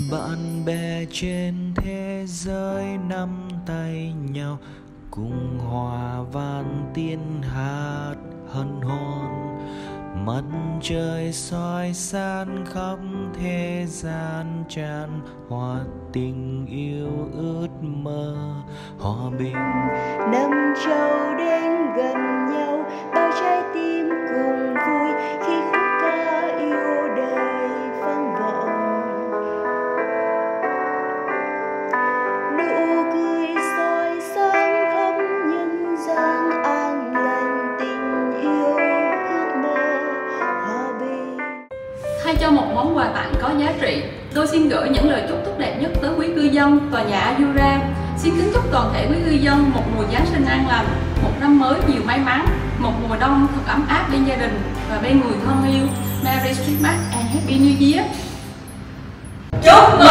Bạn bè trên thế giới nắm tay nhau, cùng hòa vang tiếng hát hân hoan. Mặt trời soi sáng khắp thế gian, tràn hòa tình yêu ước mơ hòa bình. Năm châu đến gần nhau, bao trái tim cùng vui khi khúc ca yêu đời vang vọng. Nụ cười soi sáng khắp nhân gian, an lành tình yêu ước mơ hòa bình. Thay cho một món quà tặng có giá trị, tôi xin gửi những lời chúc tốt đẹp nhất tới quý cư dân tòa nhà Azura. Xin kính chúc toàn thể quý cư dân một mùa Giáng sinh an lành, một năm mới nhiều may mắn, một mùa đông thật ấm áp bên gia đình và bên người thân yêu. Merry Christmas and Happy New Year! Chúc mừng!